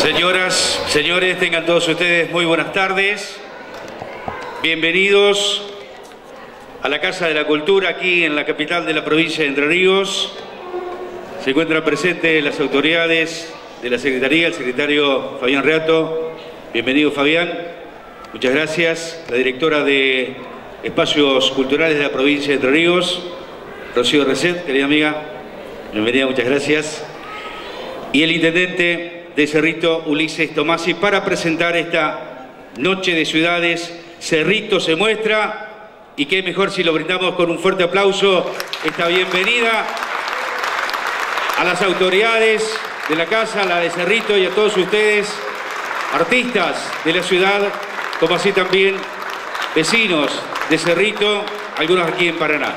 Señoras, señores, tengan todos ustedes muy buenas tardes. Bienvenidos a la Casa de la Cultura, aquí en la capital de la provincia de Entre Ríos. Se encuentran presentes las autoridades de la Secretaría, el secretario Fabián Reato. Bienvenido, Fabián. Muchas gracias. La directora de Espacios Culturales de la provincia de Entre Ríos, Rocío Reset, querida amiga. Bienvenida, muchas gracias. Y el intendente de Cerrito, Ulises Tomasi, para presentar esta Noche de Ciudades. Cerrito se muestra, y qué mejor si lo brindamos con un fuerte aplauso, esta bienvenida a las autoridades de la casa, la de Cerrito, y a todos ustedes, artistas de la ciudad, como así también vecinos de Cerrito, algunos aquí en Paraná.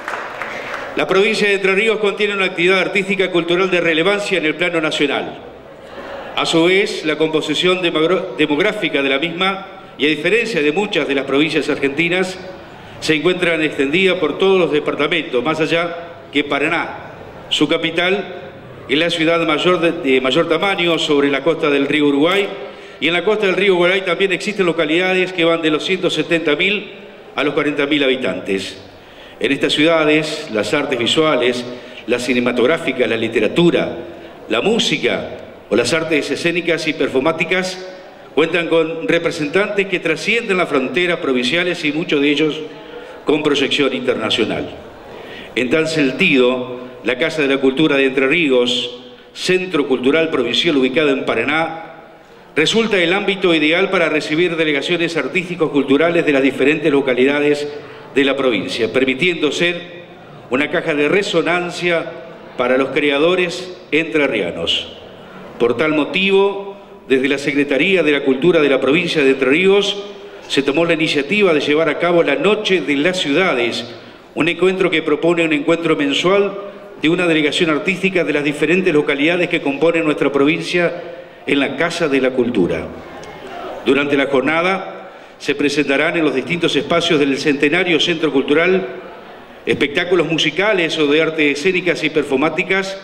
La provincia de Entre Ríos contiene una actividad artística y cultural de relevancia en el plano nacional. A su vez, la composición demográfica de la misma, y a diferencia de muchas de las provincias argentinas, se encuentran extendidas por todos los departamentos, más allá que Paraná. Su capital es la ciudad de mayor tamaño sobre la costa del río Uruguay, y en la costa del río Uruguay también existen localidades que van de los 170.000 a los 40.000 habitantes. En estas ciudades, las artes visuales, la cinematográfica, la literatura, la música o las artes escénicas y performáticas cuentan con representantes que trascienden las fronteras provinciales y muchos de ellos con proyección internacional. En tal sentido, la Casa de la Cultura de Entre Ríos, centro cultural provincial ubicado en Paraná, resulta el ámbito ideal para recibir delegaciones artísticos-culturales de las diferentes localidades de la provincia, permitiendo ser una caja de resonancia para los creadores entrerrianos. Por tal motivo, desde la Secretaría de la Cultura de la provincia de Entre Ríos, se tomó la iniciativa de llevar a cabo la Noche de las Ciudades, un encuentro que propone un encuentro mensual de una delegación artística de las diferentes localidades que componen nuestra provincia en la Casa de la Cultura. Durante la jornada se presentarán en los distintos espacios del Centenario Centro Cultural espectáculos musicales o de artes escénicas y performáticas,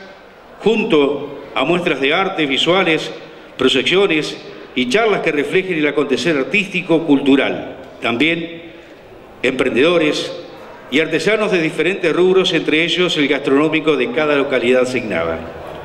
junto a muestras de arte, visuales, proyecciones y charlas que reflejen el acontecer artístico-cultural. También emprendedores y artesanos de diferentes rubros, entre ellos el gastronómico de cada localidad asignada.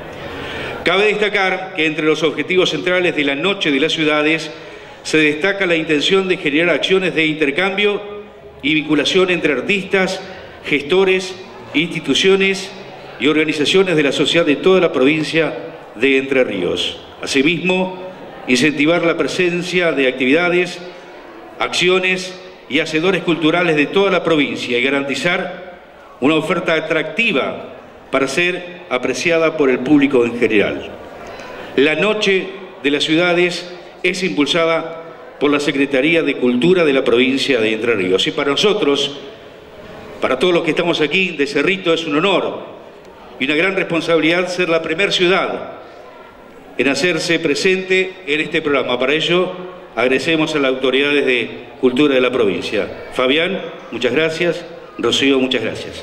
Cabe destacar que entre los objetivos centrales de la Noche de las Ciudades se destaca la intención de generar acciones de intercambio y vinculación entre artistas, gestores, instituciones y organizaciones de la sociedad de toda la provincia de Entre Ríos. Asimismo, incentivar la presencia de actividades, acciones y hacedores culturales de toda la provincia y garantizar una oferta atractiva para ser apreciada por el público en general. La Noche de las Ciudades es impulsada por la Secretaría de Cultura de la provincia de Entre Ríos. Y para nosotros, para todos los que estamos aquí de Cerrito, es un honor y una gran responsabilidad ser la primera ciudad en hacerse presente en este programa. Para ello, agradecemos a las autoridades de Cultura de la provincia. Fabián, muchas gracias. Rocío, muchas gracias.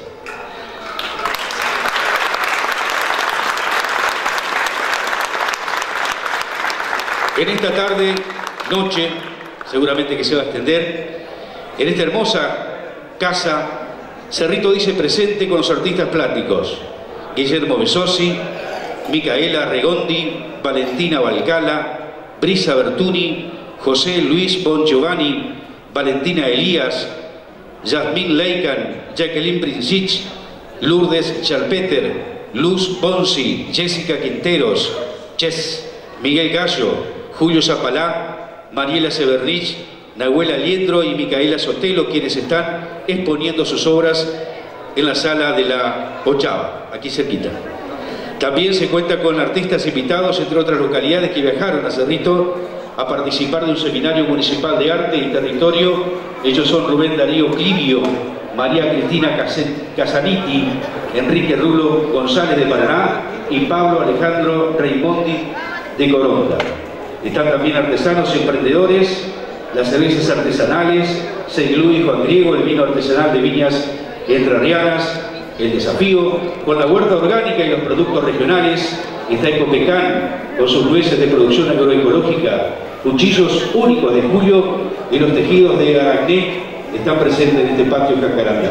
En esta tarde, noche, seguramente que se va a extender, en esta hermosa casa, Cerrito dice presente con los artistas plásticos Guillermo Besosi, Micaela Regondi, Valentina Valcala, Brisa Bertuni, José Luis Bongiovanni, Valentina Elías, Yasmín Leican, Jacqueline Princich, Lourdes Charpeter, Luz Bonsi, Jessica Quinteros, Miguel Gallo, Julio Zapalá, Mariela Severnich, Nahuel Aliendro y Micaela Sotelo, quienes están exponiendo sus obras en la sala de la Ochava, aquí cerquita. También se cuenta con artistas invitados, entre otras localidades, que viajaron a Cerrito a participar de un seminario municipal de arte y territorio. Ellos son Rubén Darío Clivio, María Cristina Casaniti, Enrique Rulo González de Paraná y Pablo Alejandro Raimondi de Coronda. Están también artesanos y emprendedores, las cervezas artesanales, Seguilú y Juan Griego, el vino artesanal de viñas entrerrianas, el desafío con la huerta orgánica y los productos regionales, está Ecopecán, con sus nueces de producción agroecológica, cuchillos únicos de Julio y los tejidos de Aracné están presentes en este patio Jacarandá.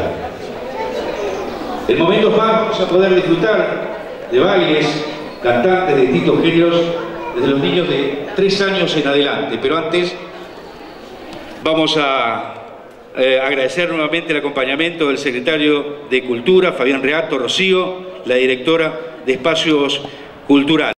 En momentos más vamos a poder disfrutar de bailes, cantantes de distintos géneros, desde los niños de 3 años en adelante. Pero antes vamos a agradecer nuevamente el acompañamiento del secretario de Cultura, Fabián Reato, Rocío, la directora de Espacios Culturales.